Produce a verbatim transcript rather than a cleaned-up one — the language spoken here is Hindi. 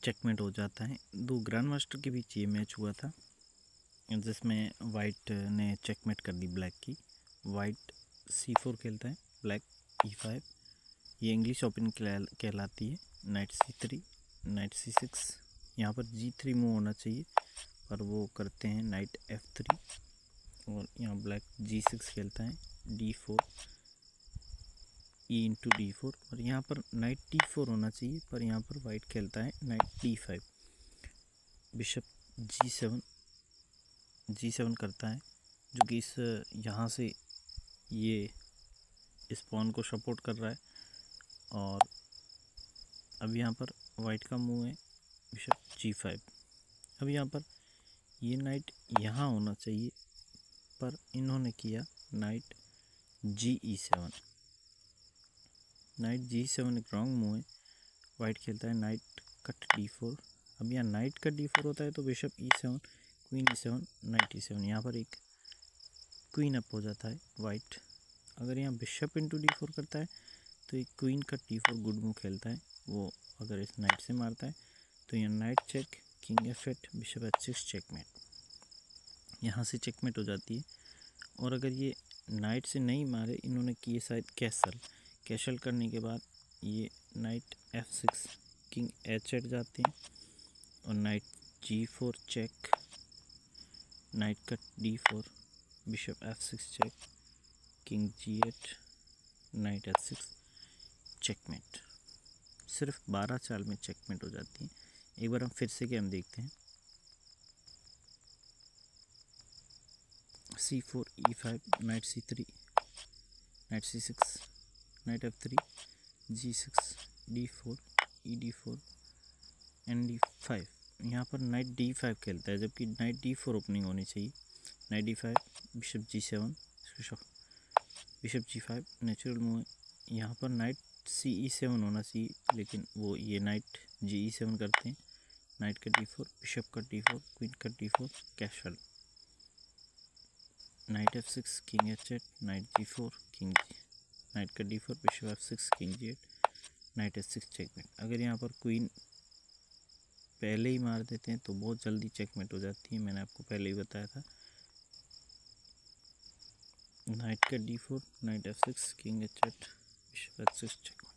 चेकमेट हो जाता है। दो ग्रैंड मास्टर के बीच ये मैच हुआ था जिसमें वाइट ने चेकमेट कर दी ब्लैक की। वाइट सी फोर खेलता है, ब्लैक ई फाइव, ये इंग्लिश ओपन कहलाती है। Knight C three, knight C six, यहाँ पर जी थ्री मूव होना चाहिए पर वो करते हैं नाइट एफ थ्री, और यहाँ ब्लैक जी सिक्स खेलता है, D four, E into D four, और यहाँ पर नाइट डी फोर होना चाहिए पर यहाँ पर वाइट खेलता है knight D five. Bishop G seven, G seven करता है जो कि इस यहाँ से ये इस पॉन को सपोर्ट कर रहा है। और अब यहाँ पर वाइट का मूव है बिशप जी फाइव। अब यहाँ पर ये नाइट यहाँ होना चाहिए पर इन्होंने किया knight G E seven. Knight G seven एक रॉन्ग मूव है। वाइट खेलता है नाइट कट डी फोर। अब यहाँ नाइट कट डी फोर होता है तो bishop E seven, queen E seven, knight E seven, यहाँ पर एक क्वीन अप हो जाता है वाइट। अगर यहाँ बिशप इंटू डी फोर करता है तो एक queen cut D four good move खेलता है। वो अगर इस नाइट से मारता है तो यहाँ knight check, king F eight, bishop H six, checkmate, यहाँ से चेकमेट हो जाती है। और अगर ये नाइट से नहीं मारे, इन्होंने किए शायद कैसल, कैसल करने के बाद ये knight F six, king H eight जाते हैं, और knight G four check, knight cut D four, bishop F six check, king G eight, knight H six, checkmate. सिर्फ बारह चाल में चेकमेट हो जाती है। एक बार हम फिर से गेम देखते हैं। C four, E five, knight C three, knight C six, knight F three, G six, D four, E D four, N D five. यहाँ पर नाइट डी फाइव खेलता है जबकि नाइट डी फोर ओपनिंग होनी चाहिए। Knight D five, bishop G seven, bishop G five, natural move है। यहाँ पर नाइट सी ई सेवन होना चाहिए लेकिन वो ये नाइट जी ई सेवन करते हैं। नाइट का डी फोर, बिशप का डी फोर, क्वीन का D four, castle, knight F six, king H eight, knight G four, king G, knight का D four, bishop F six, king G eight, knight H six, checkmate. अगर यहाँ पर क्वीन पहले ही मार देते हैं तो बहुत जल्दी चेकमेट हो जाती है, मैंने आपको पहले ही बताया था। नाइट का D four, knight F six, king H eight, bishop H six, checkmate.